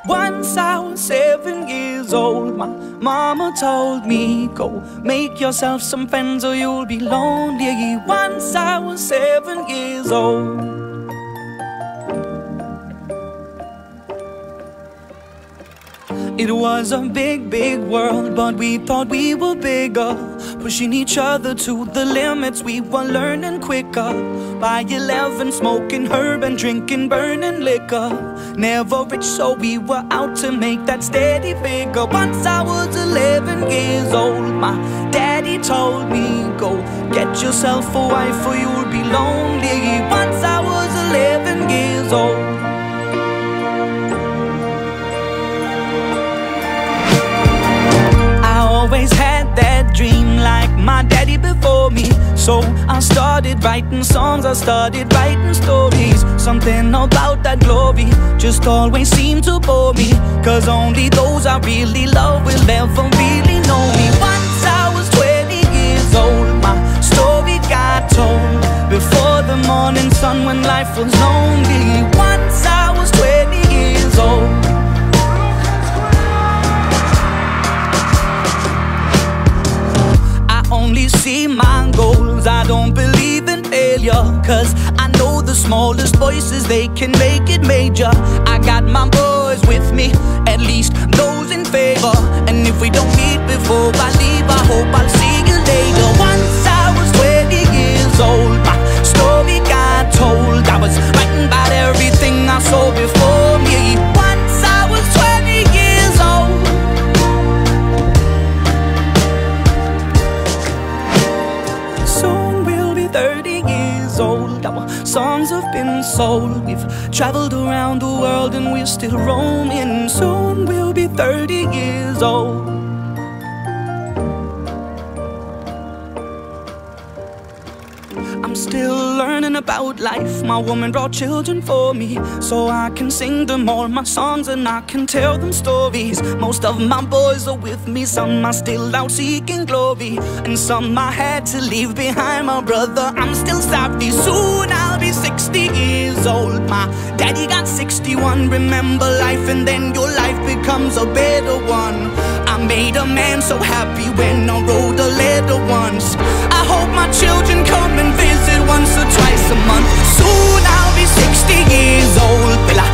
Once I was 7 years old, my mama told me, go make yourself some friends or you'll be lonely. Once I was 7 years old. It was a big, big world, but we thought we were bigger, pushing each other to the limits. We were learning quicker. By 11, smoking herb and drinking burning liquor. Never rich, so we were out to make that steady figure. Once I was 11 years old, my daddy told me, go get yourself a wife or you'll be lonely. Once I was 11 years old. Always had that dream like my daddy before me. So I started writing songs, I started writing stories. Something about that glory just always seemed to bore me, cause only those I really love will ever really know me. Once I was 20 years old, my story got told before the morning sun when life was lonely. Once I was 20 years old. Only see my goals, I don't believe in failure, cause I know the smallest voices, they can make it major. I got my boys with me, at least those in favor. And if we don't meet before I leave, I hope I'll see you later. Once I was 20 years old, my story got told. I was writing about everything I saw before me. Once I was 20 years old. Soon we'll be 30 years old. Our songs have been sold. We've traveled around the world and we're still roaming. Soon we'll be 30 years old. I'm still learning about life. My woman brought children for me, so I can sing them all my songs and I can tell them stories. Most of my boys are with me, some are still out seeking glory, and some I had to leave behind. My brother, I'm still sorry. Soon I'll be 60 years old. My daddy got 61. Remember life and then your life becomes a better one. I made a man so happy when I wrote a letter once. I hope my children come and visit once or twice a month. Soon I'll be 60 years old. Will I